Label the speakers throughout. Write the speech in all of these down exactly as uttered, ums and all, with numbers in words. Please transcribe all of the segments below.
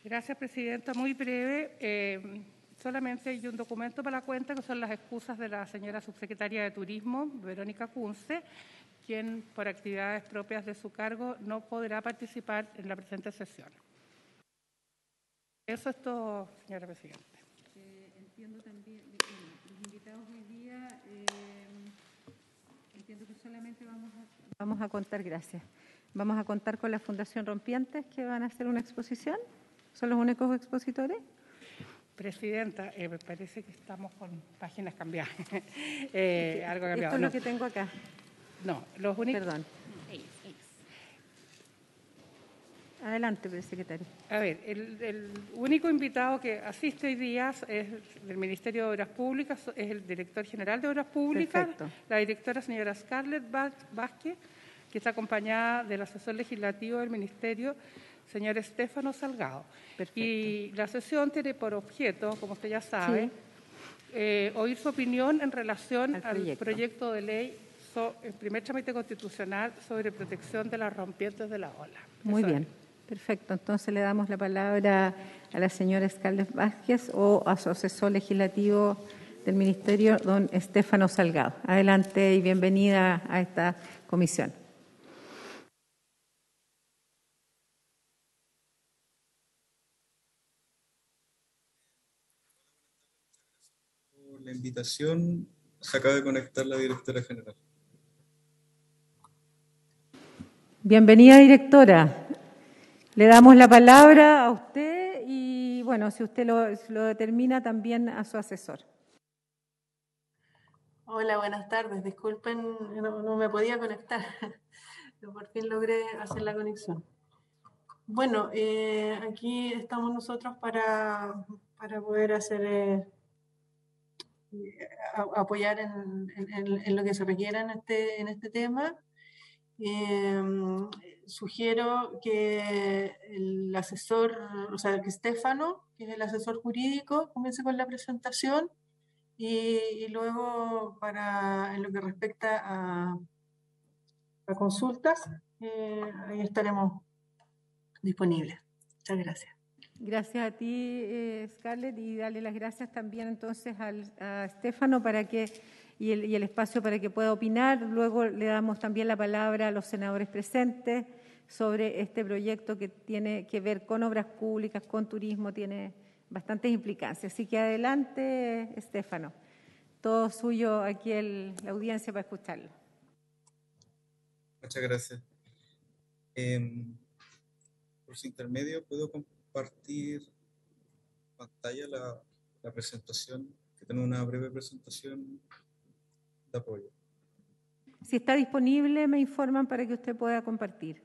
Speaker 1: Gracias, Presidenta. Muy breve. Eh, solamente hay un documento para la cuenta que son las excusas de la señora subsecretaria de Turismo, Verónica Kunze, quien por actividades propias de su cargo no podrá participar en la presente sesión. Eso es todo, señora Presidenta.
Speaker 2: Eh, entiendo también, bueno, los invitados hoy día, eh, entiendo que solamente vamos a, vamos a contar, gracias, vamos a contar con la Fundación Rompientes, que van a hacer una exposición. ¿Son los únicos expositores?
Speaker 1: Presidenta, eh, me parece que estamos con páginas cambiadas. eh, algo cambiado.
Speaker 2: Esto es
Speaker 1: no.
Speaker 2: lo que tengo acá.
Speaker 1: No, los únicos...
Speaker 2: Perdón. Adelante, secretario.
Speaker 1: A ver, el, el único invitado que asiste hoy día es del Ministerio de Obras Públicas, es el director general de Obras Públicas,
Speaker 2: Perfecto.
Speaker 1: la directora señora Scarlett Vázquez, que está acompañada del asesor legislativo del Ministerio, señor Estefano Salgado.
Speaker 2: Perfecto.
Speaker 1: Y la sesión tiene por objeto, como usted ya sabe, sí. eh, oír su opinión en relación al proyecto, al proyecto de ley, so, el primer trámite constitucional sobre protección de las rompientes de la ola.
Speaker 2: Muy
Speaker 1: Eso
Speaker 2: bien.
Speaker 1: es.
Speaker 2: Perfecto. Entonces le damos la palabra a la señora Scarlett Vázquez o a su asesor legislativo del Ministerio, don Estefano Salgado. Adelante y bienvenida a esta comisión.
Speaker 3: Por la invitación, se acaba de conectar la directora general.
Speaker 2: Bienvenida, directora. Le damos la palabra a usted y, bueno, si usted lo, lo determina, también a su asesor.
Speaker 4: Hola, buenas tardes. Disculpen, no, no me podía conectar, pero por fin logré hacer la conexión. Bueno, eh, aquí estamos nosotros para, para poder hacer, eh, a, apoyar en, en, en lo que se requiera en este, en este tema. Eh, sugiero que el asesor, o sea, que Estefano, que es el asesor jurídico, comience con la presentación y, y luego para en lo que respecta a, a consultas, eh, ahí estaremos disponibles. Muchas gracias.
Speaker 2: Gracias a ti, eh, Scarlett, y darle las gracias también entonces al, a Estefano para que y el, y el espacio para que pueda opinar. Luego le damos también la palabra a los senadores presentes sobre este proyecto que tiene que ver con obras públicas, con turismo, tiene bastantes implicancias. Así que adelante, Estefano. Todo suyo aquí el, la audiencia para escucharlo.
Speaker 3: Muchas gracias. Eh, por su intermedio, ¿puedo compartir pantalla la, la presentación? Que tengo una breve presentación de apoyo.
Speaker 2: Si está disponible, me informan para que usted pueda compartir.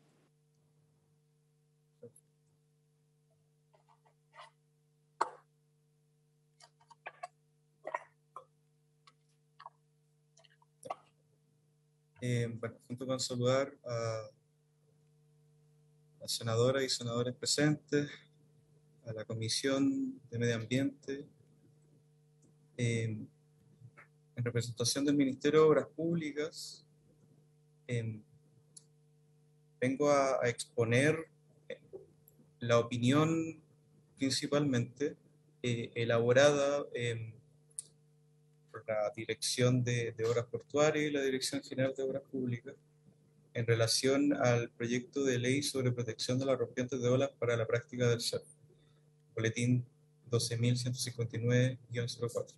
Speaker 3: Eh, bueno, junto con saludar a las senadoras y senadores presentes, a la Comisión de Medio Ambiente, eh, en representación del Ministerio de Obras Públicas, eh, vengo a, a exponer la opinión principalmente eh, elaborada eh, por la Dirección de, de Obras Portuarias y la Dirección General de Obras Públicas en relación al proyecto de ley sobre protección de las rompientes de olas para la práctica del surf, boletín doce mil ciento cincuenta y nueve guión cero cuatro.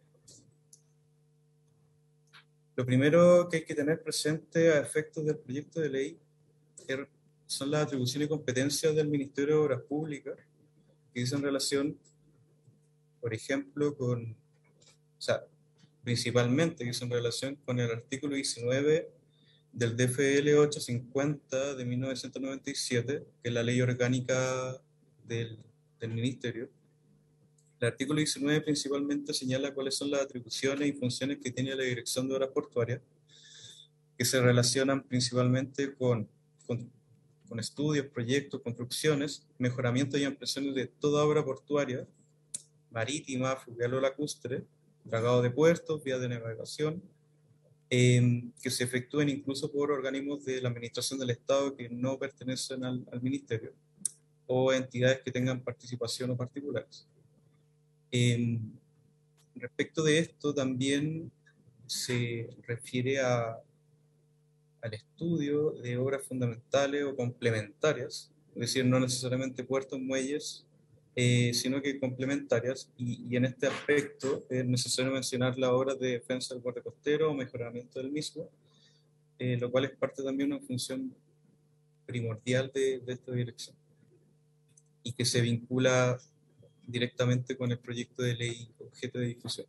Speaker 3: Lo primero que hay que tener presente a efectos del proyecto de ley son las atribuciones y competencias del Ministerio de Obras Públicas, que dicen relación, por ejemplo, con, o sea, principalmente que dicen relación con el artículo diecinueve del D F L ochocientos cincuenta de mil novecientos noventa y siete, que es la ley orgánica del, del Ministerio. El artículo diecinueve principalmente señala cuáles son las atribuciones y funciones que tiene la Dirección de Obras Portuarias, que se relacionan principalmente con, con, con estudios, proyectos, construcciones, mejoramiento y ampliaciones de toda obra portuaria, marítima, fluvial o lacustre, dragado de puertos, vías de navegación, eh, que se efectúen incluso por organismos de la Administración del Estado que no pertenecen al, al Ministerio. o entidades que tengan participación o particulares. Eh, respecto de esto también se refiere a, al estudio de obras fundamentales o complementarias, es decir, no necesariamente puertos, muelles, eh, sino que complementarias, y, y en este aspecto es necesario mencionar las obras de defensa del borde costero o mejoramiento del mismo, eh, lo cual es parte también de una función primordial de, de esta dirección, y que se vincula directamente con el proyecto de ley objeto de discusión.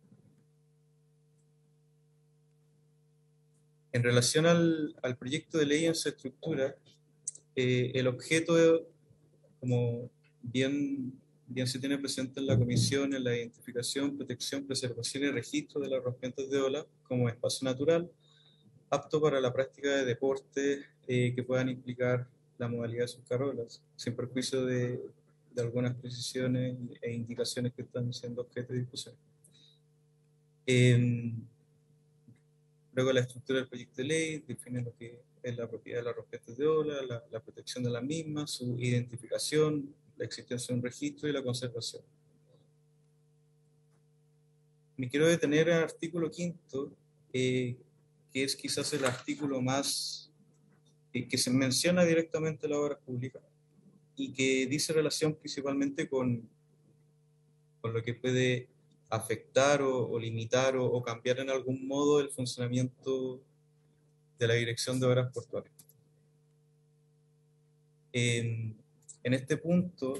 Speaker 3: En relación al, al proyecto de ley en su estructura, eh, el objeto, como bien, bien se tiene presente en la comisión, en la identificación, protección, preservación y registro de las rompientes de ola como espacio natural, apto para la práctica de deportes eh, que puedan implicar la modalidad de sus carolas, sin perjuicio de, de algunas precisiones e indicaciones que están siendo objeto de discusión. Eh, luego la estructura del proyecto de ley define lo que es la propiedad de las rompientes de ola, la, la protección de las mismas, su identificación, la existencia de un registro y la conservación. Me quiero detener en el artículo quinto, eh, que es quizás el artículo más eh, que se menciona directamente en la obra pública y que dice relación principalmente con, con lo que puede afectar o, o limitar o, o cambiar en algún modo el funcionamiento de la Dirección de Obras Portuarias. En, en este punto,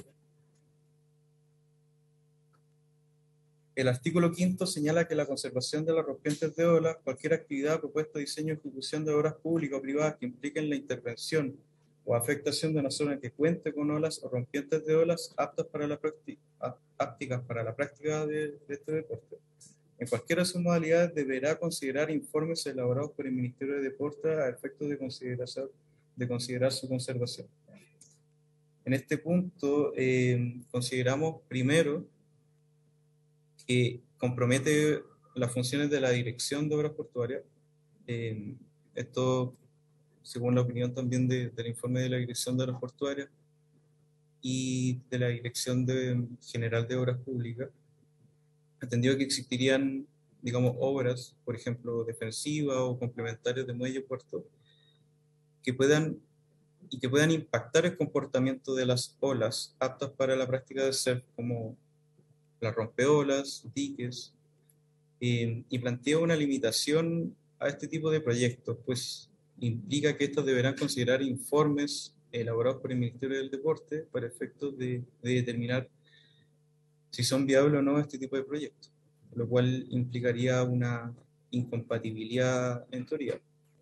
Speaker 3: el artículo quinto señala que la conservación de las rompientes de olas, cualquier actividad, propuesta, diseño o ejecución de obras públicas o privadas que impliquen la intervención o afectación de una zona que cuente con olas o rompientes de olas aptas para la práctica, aptas para la práctica de, de este deporte. En cualquiera de sus modalidades deberá considerar informes elaborados por el Ministerio de Deportes a efectos de, de considerar su conservación. En este punto, eh, consideramos primero que compromete las funciones de la Dirección de Obras Portuarias. Eh, esto, según la opinión también de, del informe de la Dirección de Obras Portuarias y de la Dirección de, General de Obras Públicas, entendido que existirían, digamos, obras, por ejemplo, defensivas o complementarias de muelle puerto, que puedan y que puedan impactar el comportamiento de las olas aptas para la práctica de surf, como las rompeolas, diques, eh, y plantea una limitación a este tipo de proyectos, pues implica que estos deberán considerar informes elaborados por el Ministerio del Deporte para efectos de, de determinar si son viables o no este tipo de proyectos, lo cual implicaría una incompatibilidad en teoría.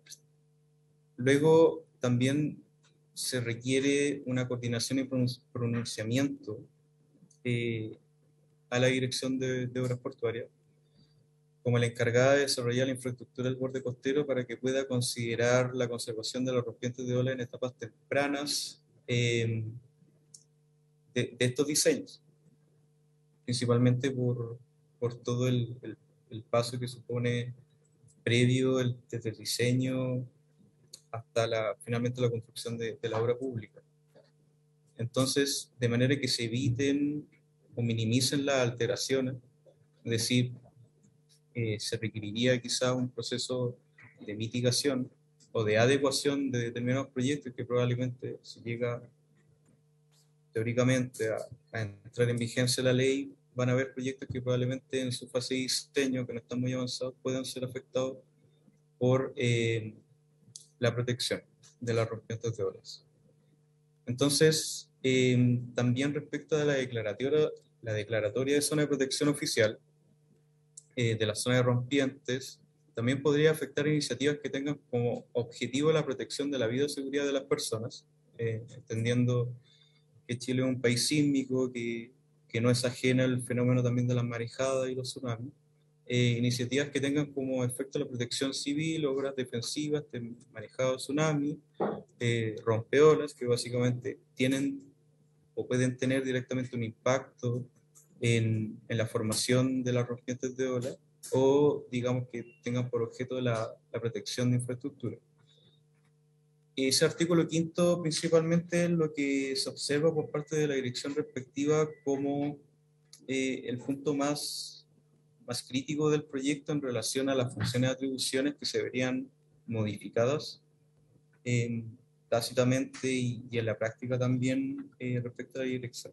Speaker 3: Luego también se requiere una coordinación y pronunciamiento eh, a la Dirección de, de Obras Portuarias como la encargada de desarrollar la infraestructura del borde costero para que pueda considerar la conservación de las rompientes de ola en etapas tempranas eh, de, de estos diseños, principalmente por, por todo el, el, el paso que supone previo el, desde el diseño hasta la, finalmente la construcción de, de la obra pública. Entonces, de manera que se eviten o minimicen las alteraciones, es decir, eh, se requeriría quizá un proceso de mitigación o de adecuación de determinados proyectos que probablemente, si llega teóricamente a, a entrar en vigencia la ley, van a haber proyectos que probablemente en su fase de diseño, que no están muy avanzados, puedan ser afectados por eh, la protección de las rompientes de olas. Entonces, eh, también respecto a la declaratoria, la declaratoria de zona de protección oficial eh, de la zona de rompientes, también podría afectar iniciativas que tengan como objetivo la protección de la vida y seguridad de las personas, eh, entendiendo que Chile es un país sísmico, que, que no es ajena al fenómeno también de las marejadas y los tsunamis. Eh, iniciativas que tengan como efecto la protección civil, obras defensivas de marejado tsunami, eh, rompeolas, que básicamente tienen o pueden tener directamente un impacto en, en la formación de las rompientes de olas, o digamos que tengan por objeto la, la protección de infraestructura. ese artículo quinto principalmente es lo que se observa por parte de la dirección respectiva como eh, el punto más, más crítico del proyecto en relación a las funciones y atribuciones que se verían modificadas eh, tácitamente y, y en la práctica también eh, respecto a la dirección.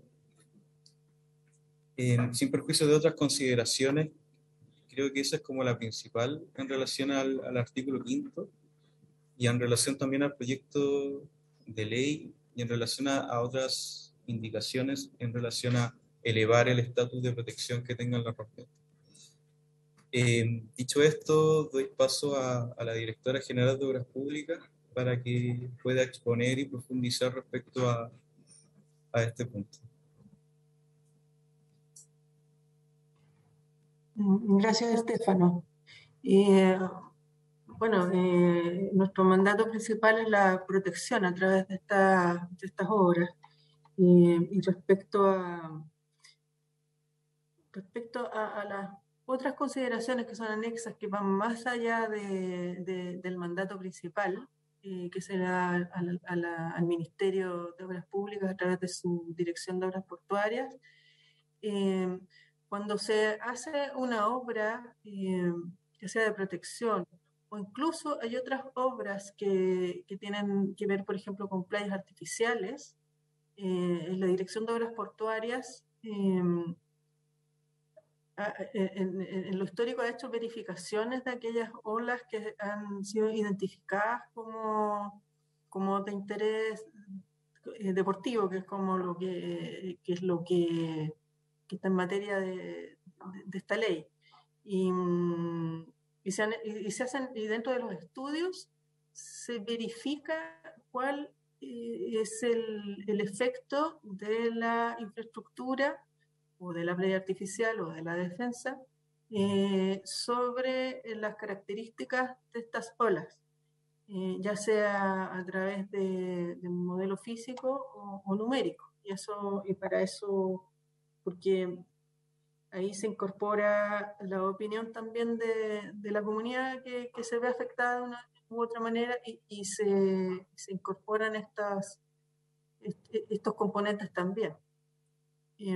Speaker 3: Eh, sin perjuicio de otras consideraciones, creo que esa es como la principal en relación al, al artículo quinto y en relación también al proyecto de ley y en relación a, a otras indicaciones en relación a elevar el estatus de protección que tengan las rompientes. Eh, dicho esto, doy paso a, a la directora general de Obras Públicas para que pueda exponer y profundizar respecto a, a este punto.
Speaker 4: Gracias, Estefano. Eh, bueno, eh, nuestro mandato principal es la protección a través de, esta, de estas obras. Eh, y respecto a, respecto a, a las otras consideraciones que son anexas, que van más allá de, de, del mandato principal, eh, que se da al, a la, al Ministerio de Obras Públicas a través de su Dirección de Obras Portuarias, eh, cuando se hace una obra, eh, que sea de protección, o incluso hay otras obras que, que tienen que ver, por ejemplo, con playas artificiales, eh, en la Dirección de Obras Portuarias, eh, en, en, en lo histórico ha hecho verificaciones de aquellas olas que han sido identificadas como, como de interés eh, deportivo, que es como lo que, que es lo que, que está en materia de, de, de esta ley. Y, y, se han, y se hacen, y dentro de los estudios se verifica cuál es el, el efecto de la infraestructura o de la playa artificial o de la defensa eh, sobre las características de estas olas, eh, ya sea a través de, de un modelo físico o, o numérico. Y, eso, y para eso, porque ahí se incorpora la opinión también de, de la comunidad que, que se ve afectada de una u otra manera y, y se, se incorporan estas, est, estos componentes también. Eh,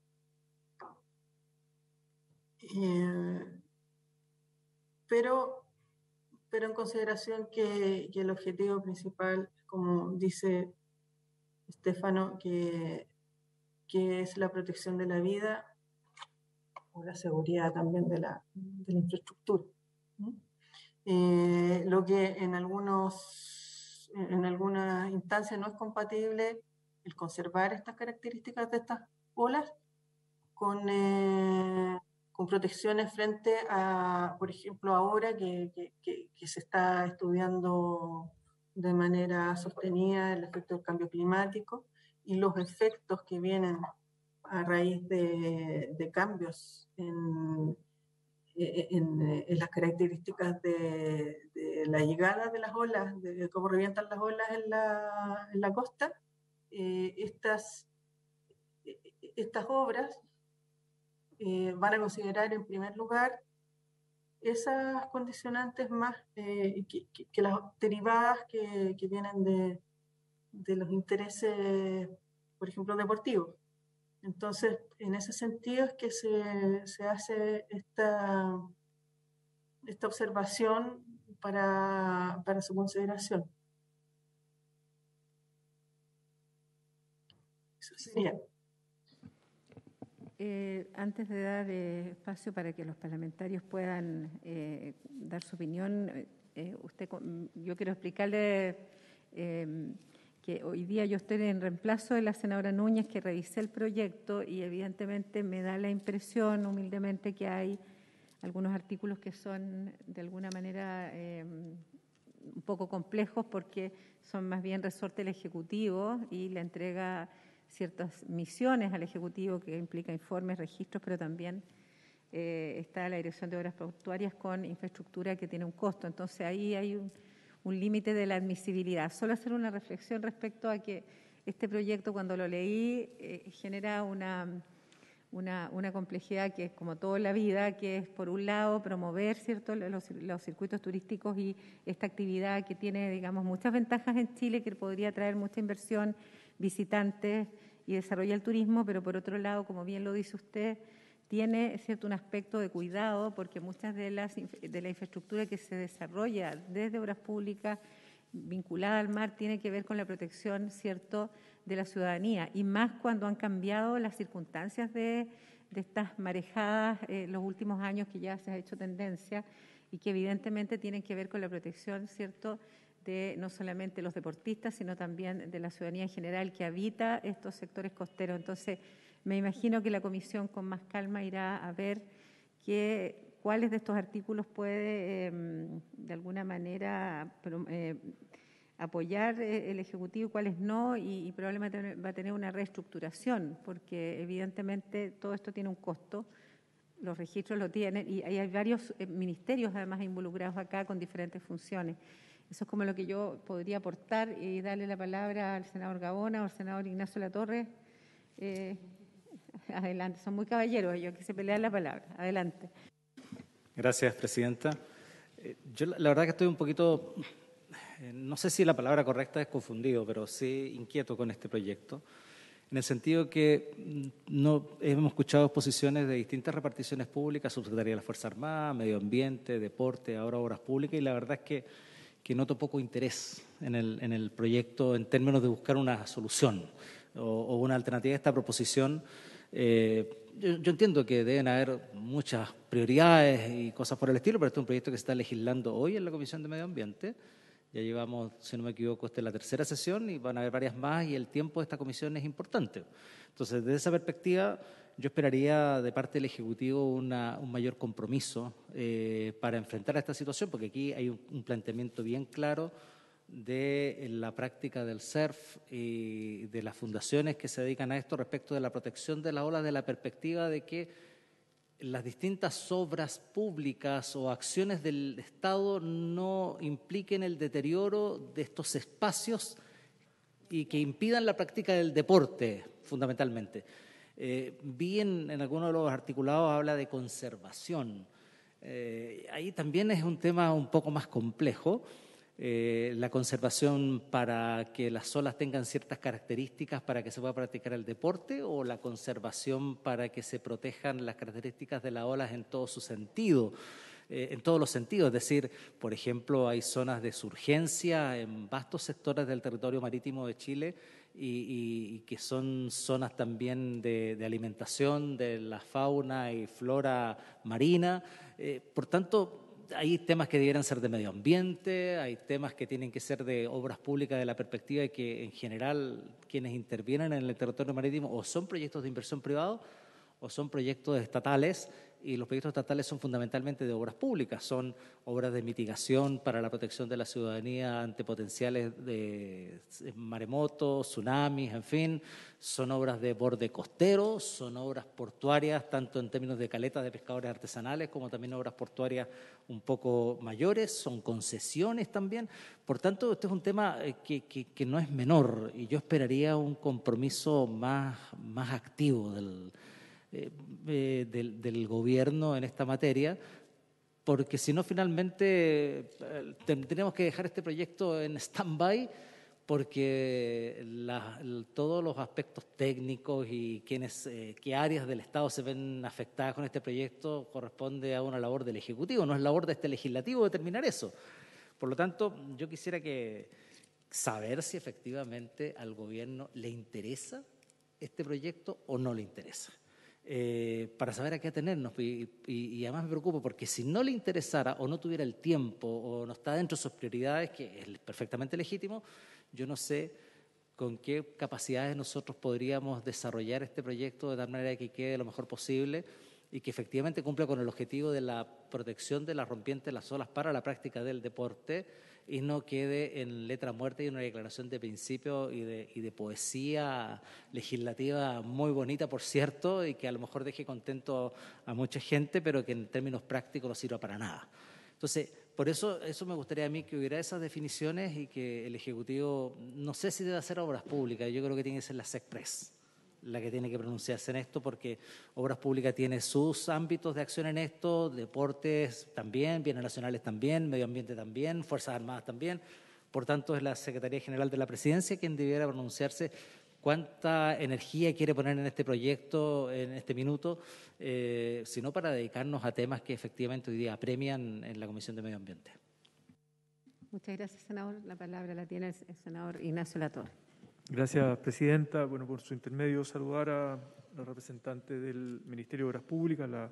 Speaker 4: eh, pero, pero en consideración que, que el objetivo principal, como dice Estefano, que, que es la protección de la vida o la seguridad también de la, de la infraestructura. ¿Mm? Eh, lo que en, algunos, en algunas instancias no es compatible el conservar estas características de estas olas con, eh, con protecciones frente a, por ejemplo, ahora que, que, que, que se está estudiando de manera sostenida el efecto del cambio climático y los efectos que vienen a raíz de, de cambios en, en, en las características de, de la llegada de las olas, de cómo revientan las olas en la, en la costa. Eh, estas, estas obras eh, van a considerar en primer lugar esas condicionantes más eh, que, que, que las derivadas que, que vienen de, de los intereses, por ejemplo, deportivos. Entonces, en ese sentido es que se, se hace esta, esta observación para, para su consideración. Eso sería.
Speaker 2: Eh, antes de dar eh, espacio para que los parlamentarios puedan eh, dar su opinión, eh, usted, yo quiero explicarle eh, que hoy día yo estoy en reemplazo de la senadora Núñez, que revisé el proyecto y evidentemente me da la impresión humildemente que hay algunos artículos que son de alguna manera eh, un poco complejos porque son más bien resorte del Ejecutivo y la entrega ciertas misiones al Ejecutivo que implica informes, registros, pero también eh, está la Dirección de Obras Portuarias con infraestructura que tiene un costo. Entonces ahí hay un, un límite de la admisibilidad. Solo hacer una reflexión respecto a que este proyecto, cuando lo leí, eh, genera una, una, una complejidad que es como toda la vida, que es por un lado promover, ¿cierto?, los, los circuitos turísticos y esta actividad que tiene, digamos, muchas ventajas en Chile, que podría traer mucha inversión, visitantes y desarrollar el turismo, pero por otro lado, como bien lo dice usted, tiene, ¿cierto?, un aspecto de cuidado, porque muchas de las de la infraestructura que se desarrolla desde obras públicas vinculada al mar tiene que ver con la protección, ¿cierto?, de la ciudadanía, y más cuando han cambiado las circunstancias de, de estas marejadas en eh, los últimos años, que ya se ha hecho tendencia y que evidentemente tienen que ver con la protección, ¿cierto?, de no solamente los deportistas, sino también de la ciudadanía en general que habita estos sectores costeros. Entonces, me imagino que la comisión con más calma irá a ver qué, cuáles de estos artículos puede, eh, de alguna manera, eh, apoyar el Ejecutivo y cuáles no, y, y probablemente va a tener una reestructuración, porque evidentemente todo esto tiene un costo, los registros lo tienen, y hay varios ministerios además involucrados acá con diferentes funciones. Eso es como lo que yo podría aportar y darle la palabra al senador Gaona o al senador Ignacio Latorre. Eh, adelante, son muy caballeros ellos que se pelean la palabra. Adelante.
Speaker 5: Gracias, presidenta. Eh, yo la, la verdad que estoy un poquito, eh, no sé si la palabra correcta es confundido, pero sí inquieto con este proyecto, en el sentido que no hemos escuchado exposiciones de distintas reparticiones públicas, Subsecretaría de la Fuerza Armada, Medio Ambiente, Deporte, ahora Obras Públicas, y la verdad es que que noto poco interés en el, en el proyecto en términos de buscar una solución o, o una alternativa a esta proposición. Eh, yo, yo entiendo que deben haber muchas prioridades y cosas por el estilo, pero este es un proyecto que se está legislando hoy en la Comisión de Medio Ambiente. Ya llevamos, si no me equivoco, esta es la tercera sesión y van a haber varias más, y el tiempo de esta comisión es importante. Entonces, desde esa perspectiva, yo esperaría de parte del Ejecutivo una, un mayor compromiso eh, para enfrentar a esta situación, porque aquí hay un, un planteamiento bien claro de la práctica del S E R F y de las fundaciones que se dedican a esto respecto de la protección de las olas, de la perspectiva de que las distintas obras públicas o acciones del Estado no impliquen el deterioro de estos espacios y que impidan la práctica del deporte, fundamentalmente. Eh, vi en, en algunos de los articulados habla de conservación. Eh, ahí también es un tema un poco más complejo. Eh, la conservación para que las olas tengan ciertas características para que se pueda practicar el deporte, o la conservación para que se protejan las características de las olas en todo su sentido, eh, en todos los sentidos. Es decir, por ejemplo, hay zonas de surgencia en vastos sectores del territorio marítimo de Chile y, y, y que son zonas también de, de alimentación de la fauna y flora marina. Eh, por tanto, hay temas que debieran ser de medio ambiente, hay temas que tienen que ser de obras públicas, de la perspectiva de que en general quienes intervienen en el territorio marítimo o son proyectos de inversión privado o son proyectos estatales, y los proyectos estatales son fundamentalmente de obras públicas, son obras de mitigación para la protección de la ciudadanía ante potenciales de maremotos, tsunamis, en fin, son obras de borde costero, son obras portuarias, tanto en términos de caletas de pescadores artesanales como también obras portuarias un poco mayores, son concesiones también. Por tanto, este es un tema que, que, que no es menor, y yo esperaría un compromiso más, más activo del Eh, eh, del, del gobierno en esta materia, porque si no, finalmente eh, tenemos que dejar este proyecto en stand-by, porque la, todos los aspectos técnicos y quienes, eh, qué áreas del Estado se ven afectadas con este proyecto corresponde a una labor del Ejecutivo, no es labor de este legislativo determinar eso. Por lo tanto, yo quisiera que saber si efectivamente al gobierno le interesa este proyecto o no le interesa. Eh, para saber a qué atenernos, y, y, y además me preocupo porque si no le interesara o no tuviera el tiempo o no está dentro de sus prioridades, que es perfectamente legítimo, yo no sé con qué capacidades nosotros podríamos desarrollar este proyecto de tal manera que quede lo mejor posible y que efectivamente cumpla con el objetivo de la protección de las rompientes de las olas para la práctica del deporte, y no quede en letra muerta y una declaración de principio y de, y de poesía legislativa muy bonita, por cierto, y que a lo mejor deje contento a mucha gente, pero que en términos prácticos no sirva para nada. Entonces, por eso, eso me gustaría a mí que hubiera esas definiciones y que el Ejecutivo, no sé si debe hacer obras públicas, yo creo que tiene que ser la SECPRES, la que tiene que pronunciarse en esto, porque Obras Públicas tiene sus ámbitos de acción en esto, deportes también, bienes nacionales también, medio ambiente también, Fuerzas Armadas también. Por tanto, es la Secretaría General de la Presidencia quien debiera pronunciarse cuánta energía quiere poner en este proyecto, en este minuto, eh, sino para dedicarnos a temas que efectivamente hoy día apremian en la Comisión de Medio Ambiente.
Speaker 2: Muchas gracias, senador. La palabra la tiene el senador Ignacio Latorre.
Speaker 6: Gracias, presidenta. Bueno, por su intermedio, saludar a la representante del Ministerio de Obras Públicas, la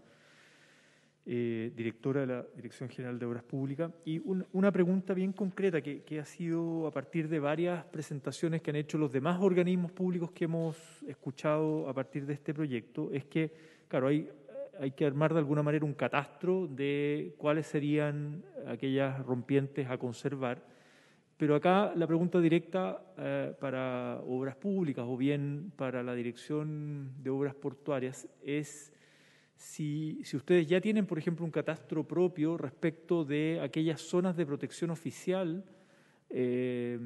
Speaker 6: eh, directora de la Dirección General de Obras Públicas, y un, una pregunta bien concreta que, que ha sido a partir de varias presentaciones que han hecho los demás organismos públicos que hemos escuchado a partir de este proyecto, es que, claro, hay, hay que armar de alguna manera un catastro de cuáles serían aquellas rompientes a conservar. Pero acá la pregunta directa eh, para Obras Públicas o bien para la Dirección de Obras Portuarias es si, si ustedes ya tienen, por ejemplo, un catastro propio respecto de aquellas zonas de protección oficial eh,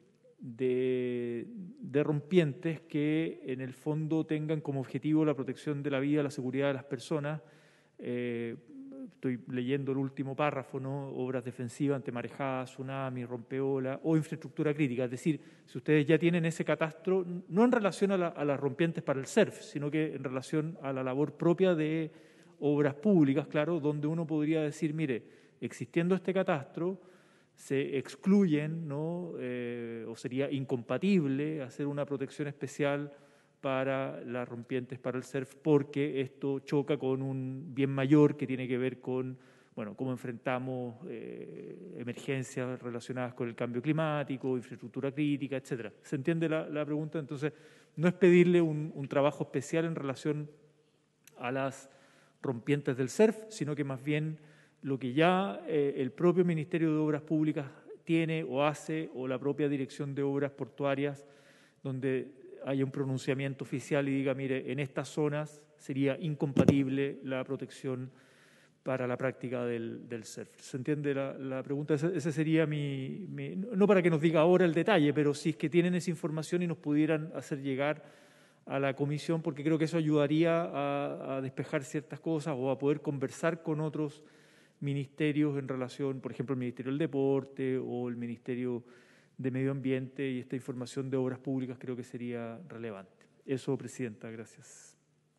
Speaker 6: de, de rompientes que en el fondo tengan como objetivo la protección de la vida, la seguridad de las personas. Eh, Estoy leyendo el último párrafo, ¿no? Obras defensivas ante marejadas, tsunami, rompeolas o infraestructura crítica. Es decir, si ustedes ya tienen ese catastro, no en relación a, la, a las rompientes para el S E R F, sino que en relación a la labor propia de obras públicas, claro, donde uno podría decir, mire, existiendo este catastro, se excluyen, ¿no? Eh, o sería incompatible hacer una protección especial para las rompientes para el S E R F, porque esto choca con un bien mayor que tiene que ver con, bueno, cómo enfrentamos eh, emergencias relacionadas con el cambio climático, infraestructura crítica, etcétera. ¿Se entiende la, la pregunta? Entonces, no es pedirle un, un trabajo especial en relación a las rompientes del S E R F, sino que más bien lo que ya eh, el propio Ministerio de Obras Públicas tiene o hace, o la propia Dirección de Obras Portuarias, donde haya un pronunciamiento oficial y diga, mire, en estas zonas sería incompatible la protección para la práctica del, del S E R F. ¿Se entiende la, la pregunta? Ese, ese sería mi, mi... No para que nos diga ahora el detalle, pero si es que tienen esa información y nos pudieran hacer llegar a la comisión, porque creo que eso ayudaría a, a despejar ciertas cosas o a poder conversar con otros ministerios en relación, por ejemplo, el Ministerio del Deporte o el Ministerio de Medio Ambiente, y esta información de obras públicas creo que sería relevante. Eso, presidenta, gracias.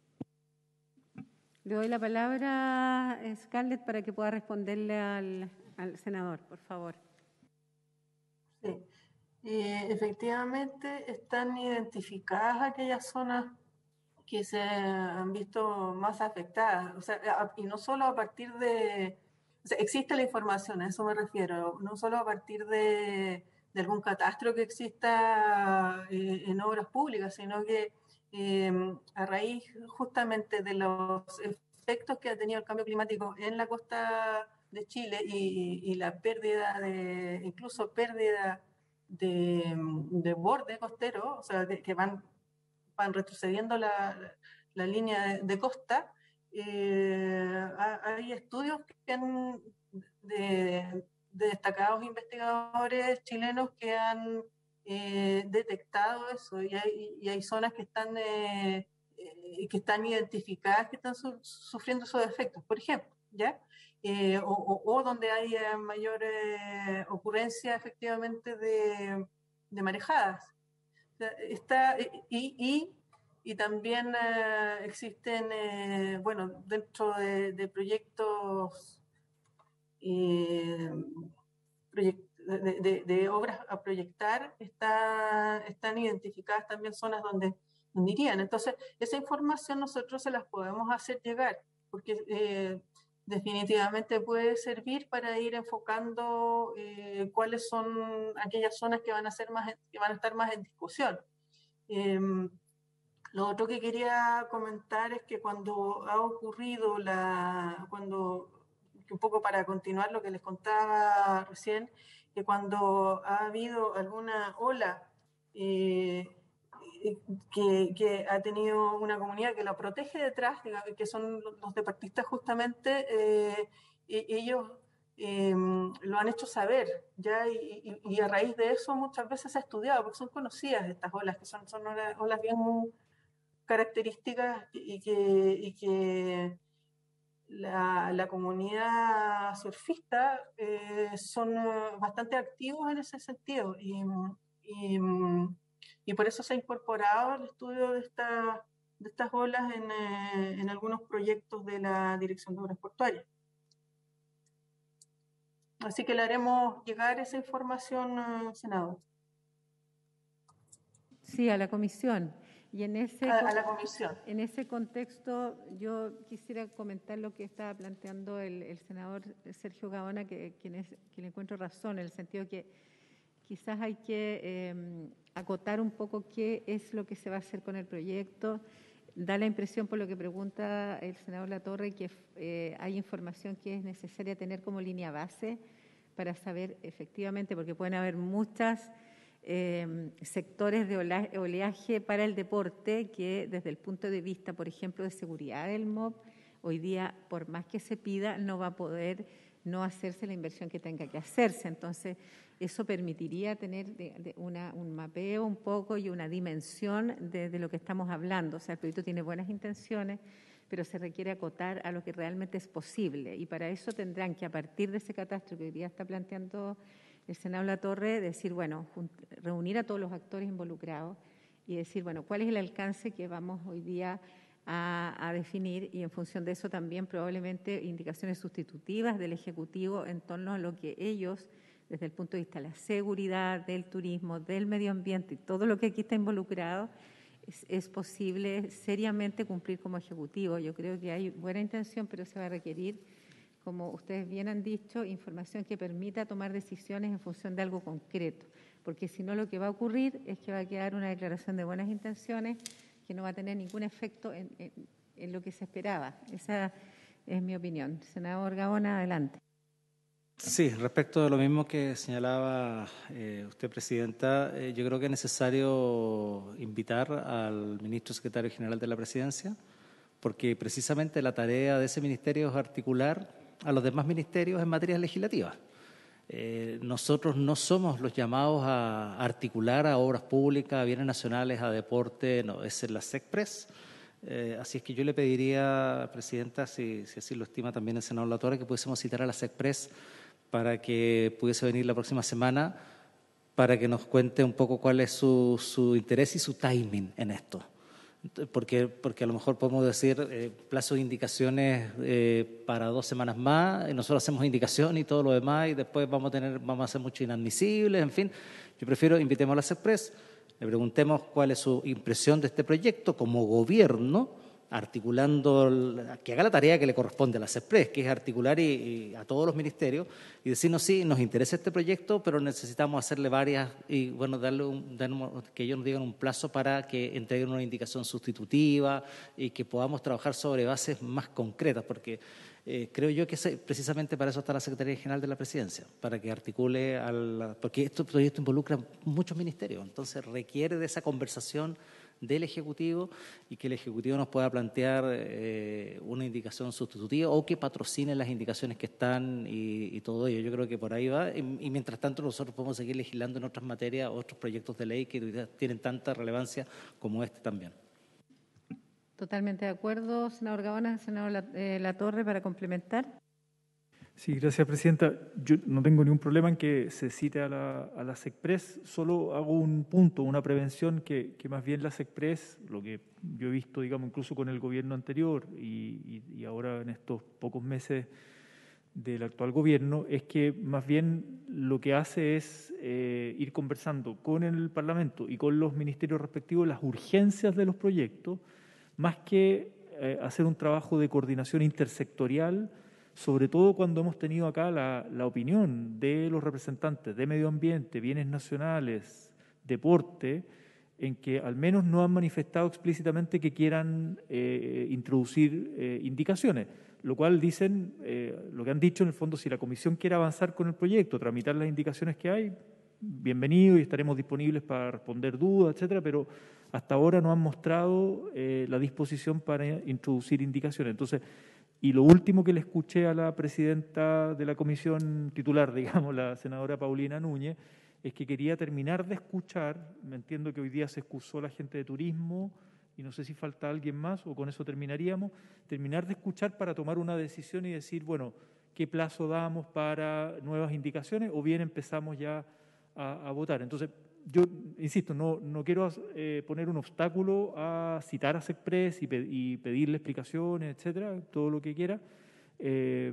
Speaker 2: Le doy la palabra a Scarlett para que pueda responderle al, al senador, por favor.
Speaker 4: Sí, eh, efectivamente están identificadas aquellas zonas que se han visto más afectadas, o sea, y no solo a partir de, o sea, existe la información, a eso me refiero, no solo a partir de de algún catastro que exista eh, en obras públicas, sino que eh, a raíz justamente de los efectos que ha tenido el cambio climático en la costa de Chile y, y la pérdida de, incluso pérdida de, de borde costero, o sea, de, que van, van retrocediendo la, la línea de, de costa, eh, hay estudios que han de, de destacados investigadores chilenos que han eh, detectado eso, y hay, y hay zonas que están, eh, eh, que están identificadas, que están su, sufriendo esos efectos, por ejemplo, ¿ya? Eh, o, o, o donde hay eh, mayor eh, ocurrencia efectivamente de, de marejadas. O sea, está, y, y, y también eh, existen, eh, bueno, dentro de, de proyectos Eh, de, de, de obras a proyectar, está, están identificadas también zonas donde, donde irían. Entonces, esa información nosotros se las podemos hacer llegar, porque eh, definitivamente puede servir para ir enfocando eh, cuáles son aquellas zonas que van a, ser más, que van a estar más en discusión. Eh, lo otro que quería comentar es que cuando ha ocurrido la... cuando un poco para continuar lo que les contaba recién, que cuando ha habido alguna ola eh, que, que ha tenido una comunidad que la protege detrás, que son los deportistas justamente, eh, ellos eh, lo han hecho saber, ¿ya? Y, y, y a raíz de eso muchas veces se ha estudiado, porque son conocidas estas olas, que son, son olas bien características y que, y que la, la comunidad surfista eh, son bastante activos en ese sentido y, y, y por eso se ha incorporado el estudio de, esta, de estas olas en, eh, en algunos proyectos de la Dirección de Obras Portuarias. Así que le haremos llegar esa información al Senado.
Speaker 2: Sí, a la comisión. Y en ese,
Speaker 4: a, a la comisión.
Speaker 2: En ese contexto, yo quisiera comentar lo que estaba planteando el, el senador Sergio Gaona, que, quien, es, quien le encuentro razón, en el sentido que quizás hay que eh, acotar un poco qué es lo que se va a hacer con el proyecto. Da la impresión, por lo que pregunta el senador Latorre, que eh, hay información que es necesaria tener como línea base para saber efectivamente, porque pueden haber muchas eh, sectores de oleaje para el deporte que desde el punto de vista, por ejemplo, de seguridad del M O B, hoy día, por más que se pida, no va a poder no hacerse la inversión que tenga que hacerse. Entonces, eso permitiría tener de, de una, un mapeo un poco y una dimensión de, de lo que estamos hablando. O sea, el proyecto tiene buenas intenciones, pero se requiere acotar a lo que realmente es posible. Y para eso tendrán que, a partir de ese catastro que hoy día está planteando el senador Latorre, decir, bueno, reunir a todos los actores involucrados y decir, bueno, cuál es el alcance que vamos hoy día a, a definir, y en función de eso también probablemente indicaciones sustitutivas del Ejecutivo en torno a lo que ellos, desde el punto de vista de la seguridad, del turismo, del medio ambiente y todo lo que aquí está involucrado, es, es posible seriamente cumplir como Ejecutivo. Yo creo que hay buena intención, pero se va a requerir, como ustedes bien han dicho, información que permita tomar decisiones en función de algo concreto, porque si no lo que va a ocurrir es que va a quedar una declaración de buenas intenciones que no va a tener ningún efecto en, en, en lo que se esperaba. Esa es mi opinión. Senador Gaona, adelante.
Speaker 5: Sí, respecto a lo mismo que señalaba eh, usted, Presidenta, eh, yo creo que es necesario invitar al Ministro Secretario General de la Presidencia, porque precisamente la tarea de ese ministerio es articular a los demás ministerios en materia legislativa. Eh, nosotros no somos los llamados a articular a obras públicas, a bienes nacionales, a deporte, no, es la SECPRES. Eh, así es que yo le pediría, Presidenta, si, si así lo estima también el senador Latorre, que pudiésemos citar a la SECPRES para que pudiese venir la próxima semana para que nos cuente un poco cuál es su, su interés y su timing en esto. Porque, porque a lo mejor podemos decir eh, plazo de indicaciones eh, para dos semanas más, y nosotros hacemos indicación y todo lo demás, y después vamos a tener, vamos a hacer mucho inadmisibles, en fin. Yo prefiero invitemos a la SECPRES, le preguntemos cuál es su impresión de este proyecto como gobierno, articulando, que haga la tarea que le corresponde a la SECPRES, que es articular y, y a todos los ministerios y decirnos, sí, nos interesa este proyecto, pero necesitamos hacerle varias y, bueno, darle un, darle, que ellos nos digan un plazo para que entreguen una indicación sustitutiva y que podamos trabajar sobre bases más concretas, porque eh, creo yo que se, precisamente para eso está la Secretaría General de la Presidencia, para que articule, al, porque este proyecto involucra muchos ministerios, entonces requiere de esa conversación del Ejecutivo y que el Ejecutivo nos pueda plantear eh, una indicación sustitutiva o que patrocine las indicaciones que están y, y todo ello. Yo creo que por ahí va y, y mientras tanto nosotros podemos seguir legislando en otras materias, otros proyectos de ley que tienen tanta relevancia como este también.
Speaker 2: Totalmente de acuerdo, senador Gaona. Senador Latorre, para complementar.
Speaker 6: Sí, gracias, Presidenta. Yo no tengo ningún problema en que se cite a la, a la SECPRES, solo hago un punto, una prevención que, que más bien la SECPRES, lo que yo he visto, digamos, incluso con el gobierno anterior y, y, y ahora en estos pocos meses del actual gobierno, es que más bien lo que hace es eh, ir conversando con el Parlamento y con los ministerios respectivos las urgencias de los proyectos, más que eh, hacer un trabajo de coordinación intersectorial, sobre todo cuando hemos tenido acá la, la opinión de los representantes de medio ambiente, bienes nacionales, deporte, en que al menos no han manifestado explícitamente que quieran eh, introducir eh, indicaciones, lo cual dicen, eh, lo que han dicho en el fondo, si la Comisión quiere avanzar con el proyecto, tramitar las indicaciones que hay, bienvenido y estaremos disponibles para responder dudas, etcétera, pero hasta ahora no han mostrado eh, la disposición para introducir indicaciones. Entonces, y lo último que le escuché a la presidenta de la comisión titular, digamos, la senadora Paulina Núñez, es que quería terminar de escuchar, me entiendo que hoy día se excusó la gente de turismo y no sé si falta alguien más o con eso terminaríamos, terminar de escuchar para tomar una decisión y decir, bueno, qué plazo damos para nuevas indicaciones o bien empezamos ya a, a votar. Entonces, yo insisto, no, no quiero eh, poner un obstáculo a citar a SECPRES y, pe y pedirle explicaciones, etcétera, todo lo que quiera, eh,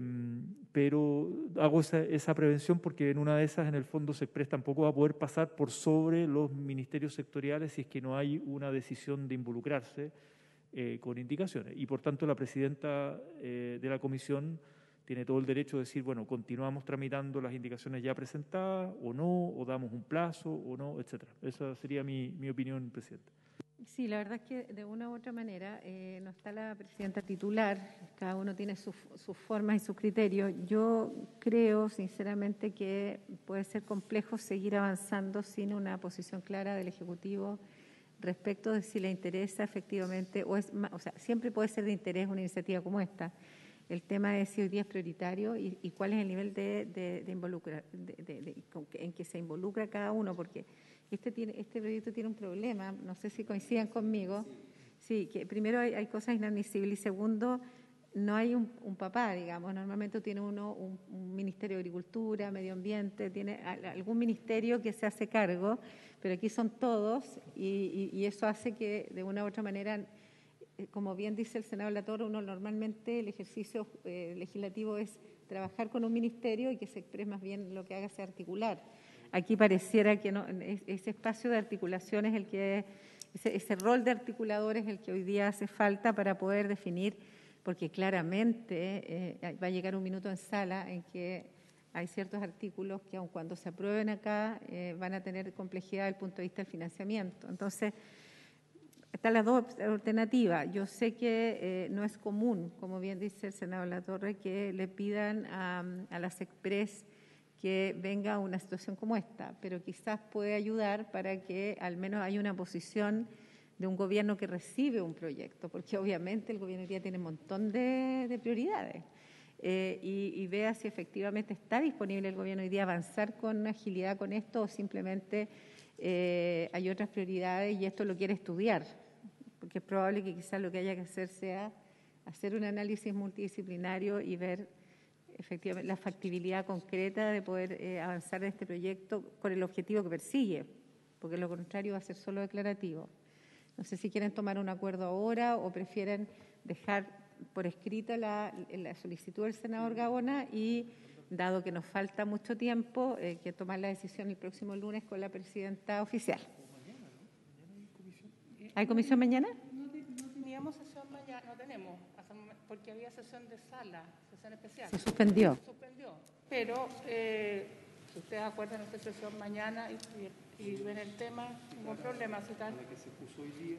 Speaker 6: pero hago esa, esa prevención porque en una de esas, en el fondo, SECPRES tampoco va a poder pasar por sobre los ministerios sectoriales si es que no hay una decisión de involucrarse eh, con indicaciones. Y por tanto, la presidenta eh, de la comisión tiene todo el derecho de decir, bueno, continuamos tramitando las indicaciones ya presentadas o no, o damos un plazo o no, etcétera. Esa sería mi, mi opinión, presidente.
Speaker 2: Sí, la verdad es que de una u otra manera eh, no está la presidenta titular, cada uno tiene sus, sus formas y sus criterios. Yo creo sinceramente que puede ser complejo seguir avanzando sin una posición clara del Ejecutivo respecto de si le interesa efectivamente, o, es, o sea, siempre puede ser de interés una iniciativa como esta. El tema es si hoy día es prioritario y, y cuál es el nivel de, de, de involucrar, de, de, de, en que se involucra cada uno, porque este, tiene, este proyecto tiene un problema, no sé si coincidan conmigo, sí, que primero hay, hay cosas inadmisibles y segundo, no hay un, un papá, digamos, normalmente tiene uno un, un Ministerio de Agricultura, Medio Ambiente, tiene algún ministerio que se hace cargo, pero aquí son todos y, y, y eso hace que de una u otra manera, como bien dice el senador Latorre, uno normalmente el ejercicio eh, legislativo es trabajar con un ministerio y que SECPRES más bien lo que haga sea articular. Aquí pareciera que no, ese espacio de articulación es el que, ese, ese rol de articulador es el que hoy día hace falta para poder definir, porque claramente eh, va a llegar un minuto en sala en que hay ciertos artículos que aun cuando se aprueben acá eh, van a tener complejidad desde el punto de vista del financiamiento. Entonces, están las dos alternativas. Yo sé que eh, no es común, como bien dice el senador Latorre, que le pidan a, a la SECPRES que venga una situación como esta, pero quizás puede ayudar para que al menos haya una posición de un gobierno que recibe un proyecto, porque obviamente el gobierno hoy día tiene un montón de, de prioridades. Eh, y, y vea si efectivamente está disponible el gobierno hoy día a avanzar con agilidad con esto o simplemente eh, hay otras prioridades y esto lo quiere estudiar, porque es probable que quizás lo que haya que hacer sea hacer un análisis multidisciplinario y ver efectivamente la factibilidad concreta de poder eh, avanzar en este proyecto con el objetivo que persigue, porque lo contrario va a ser solo declarativo. No sé si quieren tomar un acuerdo ahora o prefieren dejar por escrito la, la solicitud del senador Gaona y, dado que nos falta mucho tiempo, eh, que tomar la decisión el próximo lunes con la presidenta oficial. ¿Hay comisión mañana?
Speaker 1: No, no teníamos sesión mañana, no tenemos, porque había sesión de sala, sesión especial.
Speaker 2: Se suspendió.
Speaker 1: Se suspendió, pero eh, si ustedes acuerdan esta sesión mañana y, y, y ven el tema, ningún problema. Si tal.
Speaker 6: que se puso hoy día,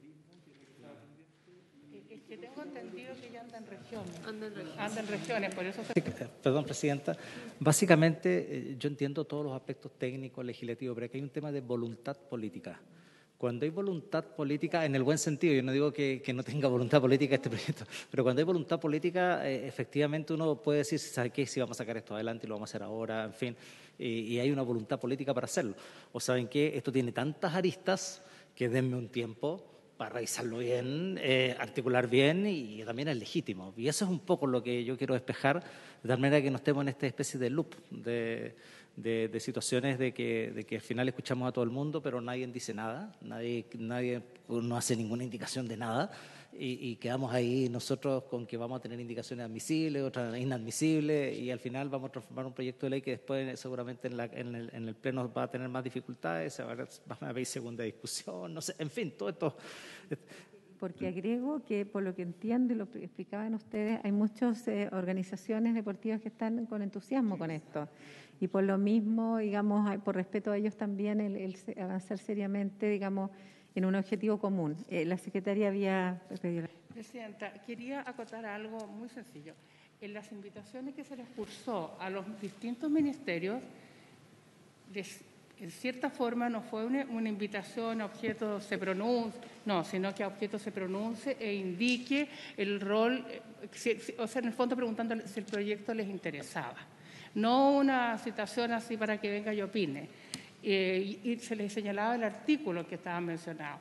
Speaker 1: Es que tengo entendido que ya anda en regiones. Anda en regiones. Anda en regiones, por eso se...
Speaker 5: Perdón, presidenta. Básicamente, eh, yo entiendo todos los aspectos técnicos, legislativos, pero aquí hay un tema de voluntad política. Cuando hay voluntad política, en el buen sentido, yo no digo que, que no tenga voluntad política este proyecto, pero cuando hay voluntad política, eh, efectivamente uno puede decir, ¿sabe qué? Si vamos a sacar esto adelante y lo vamos a hacer ahora, en fin, y, y hay una voluntad política para hacerlo. O saben que esto tiene tantas aristas que denme un tiempo para revisarlo bien, eh, articular bien y también es legítimo. Y eso es un poco lo que yo quiero despejar, de tal manera que no estemos en esta especie de loop de, de, de situaciones de que, de que al final escuchamos a todo el mundo, pero nadie dice nada, nadie, nadie no hace ninguna indicación de nada y, y quedamos ahí nosotros con que vamos a tener indicaciones admisibles, otras inadmisibles y al final vamos a transformar un proyecto de ley que después seguramente en, la, en, el, en el Pleno va a tener más dificultades, se va a, va a haber segunda discusión, no sé, en fin, todo esto.
Speaker 2: Porque agrego que, por lo que entiendo y lo que explicaban ustedes, hay muchas eh, organizaciones deportivas que están con entusiasmo con esto. Y por lo mismo, digamos, por respeto a ellos también, el, el avanzar seriamente, digamos, en un objetivo común. Eh, la Secretaría había pedido...
Speaker 1: Presidenta, quería acotar algo muy sencillo. En las invitaciones que se les cursó a los distintos ministerios, les, en cierta forma no fue una, una invitación a objeto se pronuncie, no, sino que a objeto se pronuncie e indique el rol, si, si, o sea, en el fondo preguntando si el proyecto les interesaba. No una citación así para que venga y opine. Eh, y, y se les señalaba el artículo que estaba mencionado.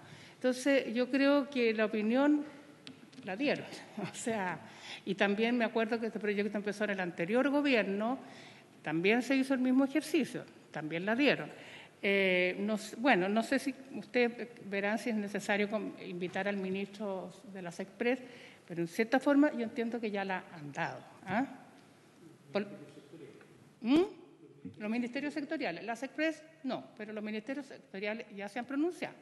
Speaker 1: Entonces, yo creo que la opinión la dieron. O sea, y también me acuerdo que este proyecto empezó en el anterior gobierno, también se hizo el mismo ejercicio, también la dieron. Eh, no, bueno, no sé si ustedes verán si es necesario invitar al ministro de las Express, pero en cierta forma yo entiendo que ya la han dado. ¿Ah? Por, ¿Mm? Los ministerios sectoriales, las Express no, pero los ministerios sectoriales ya se han pronunciado.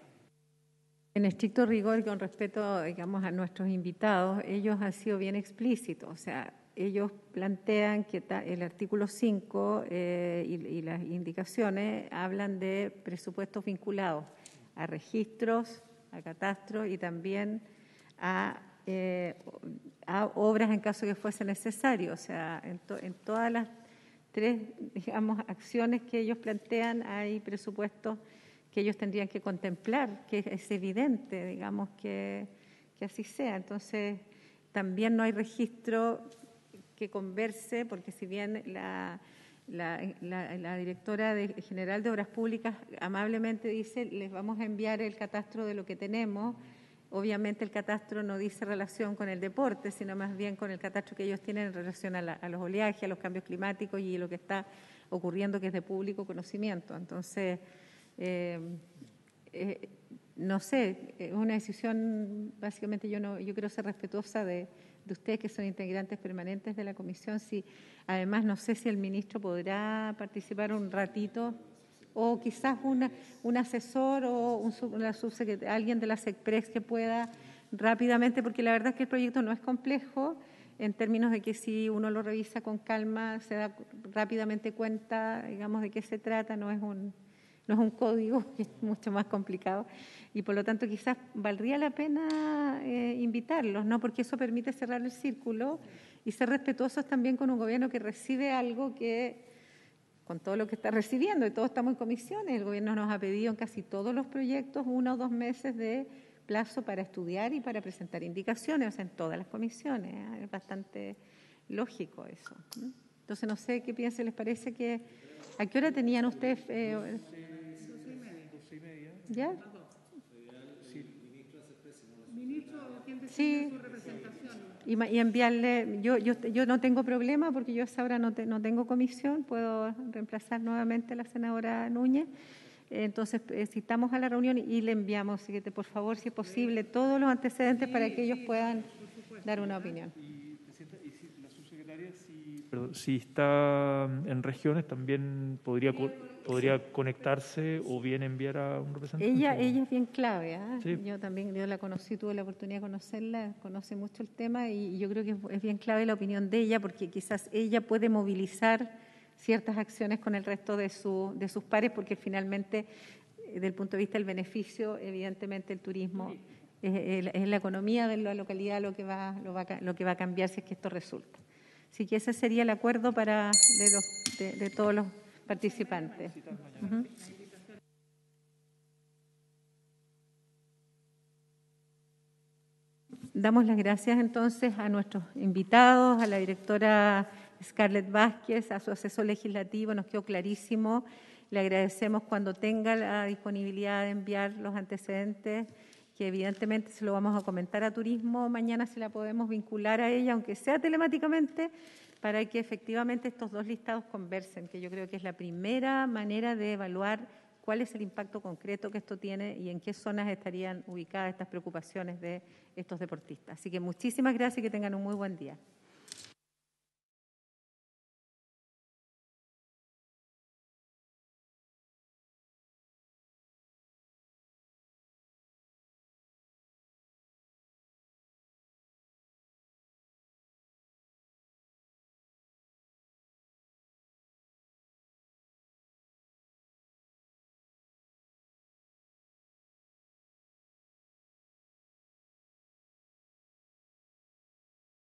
Speaker 2: En estricto rigor y con respeto, digamos, a nuestros invitados, ellos han sido bien explícitos, o sea, ellos plantean que el artículo cinco eh, y, y las indicaciones hablan de presupuestos vinculados a registros, a catastros y también a, eh, a obras en caso que fuese necesario. O sea, en, to, en todas las tres, digamos, acciones que ellos plantean hay presupuestos que ellos tendrían que contemplar, que es evidente, digamos, que, que así sea. Entonces, también no hay registro que converse, porque si bien la, la, la, la directora de, general de Obras Públicas amablemente dice, les vamos a enviar el catastro de lo que tenemos, obviamente el catastro no dice relación con el deporte, sino más bien con el catastro que ellos tienen en relación a, la, a los oleajes, a los cambios climáticos y lo que está ocurriendo, que es de público conocimiento. Entonces, eh, eh, no sé, es una decisión, básicamente yo no, yo quiero ser respetuosa de, de ustedes que son integrantes permanentes de la comisión. Si, además, no sé si el ministro podrá participar un ratito o quizás una, un asesor o un, una subsecretaria, alguien de la SECPRES que pueda rápidamente, porque la verdad es que el proyecto no es complejo en términos de que si uno lo revisa con calma se da rápidamente cuenta, digamos, de qué se trata, no es un, no es un código, que es mucho más complicado y por lo tanto quizás valdría la pena eh, invitarlos, ¿no? Porque eso permite cerrar el círculo y ser respetuosos también con un gobierno que recibe algo que, con todo lo que está recibiendo, y todos estamos en comisiones, el gobierno nos ha pedido en casi todos los proyectos uno o dos meses de plazo para estudiar y para presentar indicaciones, o sea, en todas las comisiones, ¿eh? Es bastante lógico eso. ¿eh? Entonces, no sé qué piensa, ¿les parece que, a qué hora tenían ustedes? Eh,
Speaker 6: doce y media.
Speaker 2: ¿Ya?
Speaker 1: Ministro, ¿quién decide
Speaker 2: Sí.
Speaker 1: su representación?
Speaker 2: Y, y enviarle, yo, yo, yo no tengo problema porque yo a esa hora no, te, no tengo comisión, puedo reemplazar nuevamente a la senadora Núñez. Entonces, eh, citamos a la reunión y le enviamos, así que por favor, si es posible, todos los antecedentes sí, para que ellos sí, puedan supuesto, dar una opinión.
Speaker 6: Y, Presidenta, y si la subsecretaria, si, perdón, si está en regiones, también podría, podría conectarse o bien enviar a un representante.
Speaker 2: Ella, ella es bien clave, ¿eh?
Speaker 6: Sí.
Speaker 2: Yo también yo la conocí, tuve la oportunidad de conocerla, conoce mucho el tema y yo creo que es bien clave la opinión de ella porque quizás ella puede movilizar ciertas acciones con el resto de, su, de sus pares, porque finalmente, desde el punto de vista del beneficio, evidentemente el turismo es, es la economía de la localidad lo que, va, lo, va, lo que va a cambiar si es que esto resulta. Así que ese sería el acuerdo para de, los, de, de todos los participantes. Uh-huh. Damos las gracias entonces a nuestros invitados, a la directora Scarlett Vázquez, a su asesor legislativo, nos quedó clarísimo. Le agradecemos cuando tenga la disponibilidad de enviar los antecedentes, que evidentemente se lo vamos a comentar a Turismo. Mañana se la podemos vincular a ella, aunque sea telemáticamente, para que efectivamente estos dos listados conversen, que yo creo que es la primera manera de evaluar cuál es el impacto concreto que esto tiene y en qué zonas estarían ubicadas estas preocupaciones de estos deportistas. Así que muchísimas gracias y que tengan un muy buen día.